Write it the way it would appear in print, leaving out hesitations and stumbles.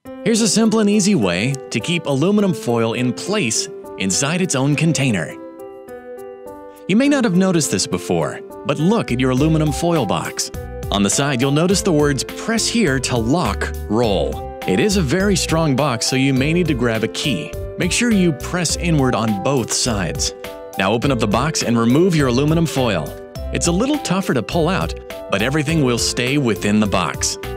Here's a simple and easy way to keep aluminum foil in place inside its own container. You may not have noticed this before, but look at your aluminum foil box. On the side, you'll notice the words "Press here to lock, roll." It is a very strong box, so you may need to grab a key. Make sure you press inward on both sides. Now open up the box and remove your aluminum foil. It's a little tougher to pull out, but everything will stay within the box.